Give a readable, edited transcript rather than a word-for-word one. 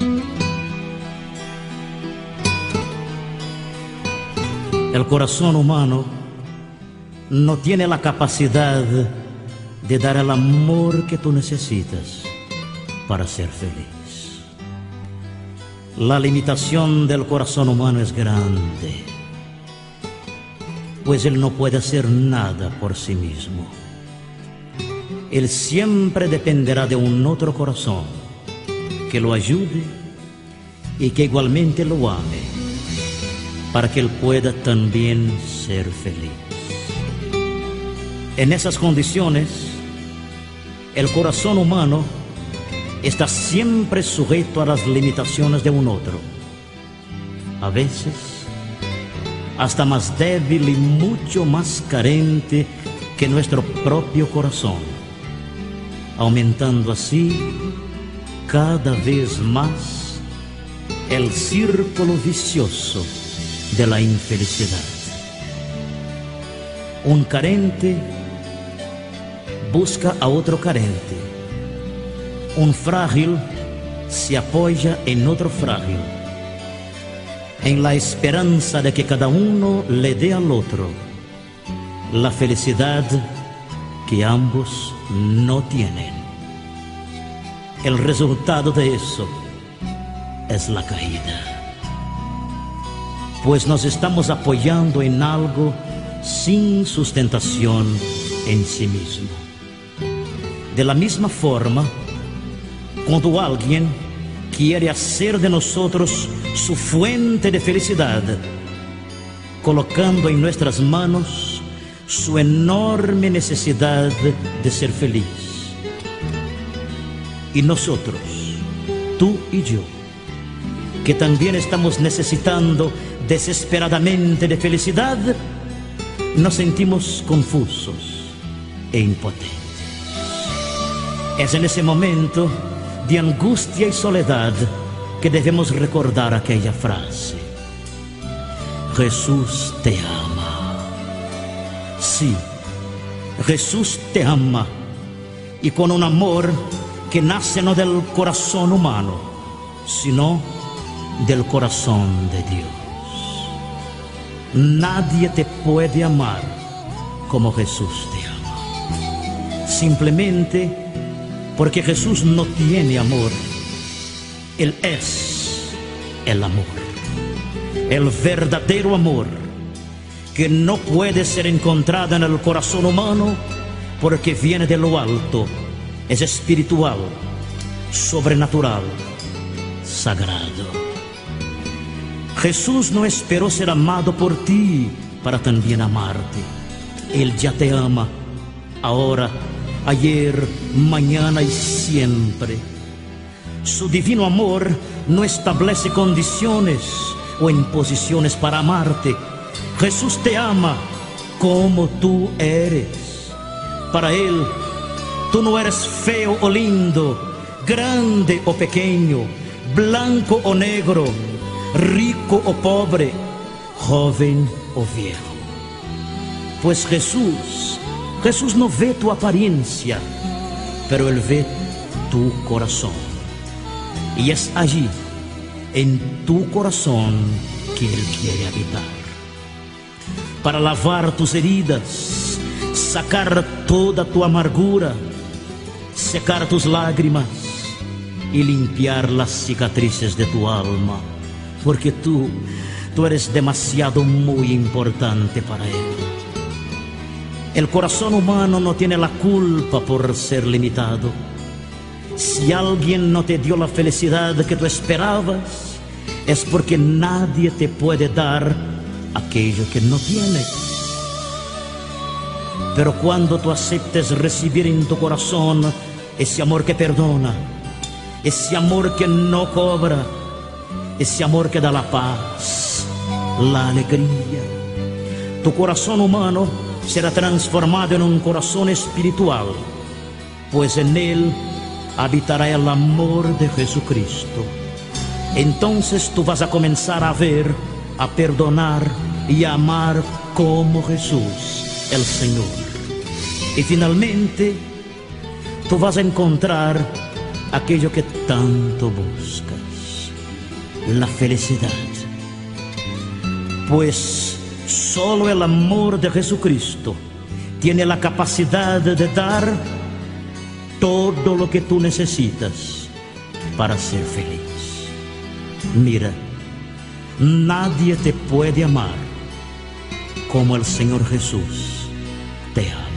El corazón humano no tiene la capacidad de dar el amor que tú necesitas para ser feliz. La limitación del corazón humano es grande, pues él no puede hacer nada por sí mismo. Él siempre dependerá de un otro corazón que lo ayude y que igualmente lo ame, para que él pueda también ser feliz. En esas condiciones, el corazón humano está siempre sujeto a las limitaciones de un otro, a veces hasta más débil y mucho más carente que nuestro propio corazón, aumentando así cada vez más el círculo vicioso de la infelicidad. Un carente busca a otro carente. Un frágil se apoya en otro frágil, en la esperanza de que cada uno le dé al otro la felicidad que ambos no tienen. El resultado de eso es la caída, pues nos estamos apoyando en algo sin sustentación en sí mismo. De la misma forma, cuando alguien quiere hacer de nosotros su fuente de felicidad, colocando en nuestras manos su enorme necesidad de ser feliz, y nosotros, tú y yo, que también estamos necesitando desesperadamente de felicidad, nos sentimos confusos e impotentes. Es en ese momento de angustia y soledad que debemos recordar aquella frase: Jesús te ama. Sí, Jesús te ama, y con un amor que nace no del corazón humano, sino del corazón de Dios. Nadie te puede amar como Jesús te ama. Simplemente porque Jesús no tiene amor. Él es el amor, el verdadero amor, que no puede ser encontrado en el corazón humano porque viene de lo alto, es espiritual, sobrenatural, sagrado. Jesús no esperó ser amado por ti para también amarte. Él ya te ama, ahora, ayer, mañana y siempre. Su divino amor no establece condiciones o imposiciones para amarte. Jesús te ama como tú eres. Para Él, tú no eres feo o lindo, grande o pequeño, blanco o negro, rico o pobre, joven o viejo. Pues Jesús no ve tu apariencia, pero Él ve tu corazón. Y es allí, en tu corazón, que Él quiere habitar, para lavar tus heridas, sacar toda tu amargura, secar tus lágrimas y limpiar las cicatrices de tu alma, porque tú eres demasiado muy importante para Él. El corazón humano no tiene la culpa por ser limitado. Si alguien no te dio la felicidad que tú esperabas, es porque nadie te puede dar aquello que no tienes. Pero cuando tú aceptes recibir en tu corazón ese amor que perdona, ese amor que no cobra, ese amor que da la paz, la alegría, tu corazón humano será transformado en un corazón espiritual, pues en él habitará el amor de Jesucristo. Entonces tú vas a comenzar a ver, a perdonar y a amar como Jesús, el Señor. Y finalmente tú vas a encontrar aquello que tanto buscas. la felicidad. Pues solo el amor de Jesucristo tiene la capacidad de dar todo lo que tú necesitas para ser feliz. Mira, nadie te puede amar como el Señor Jesús te ama.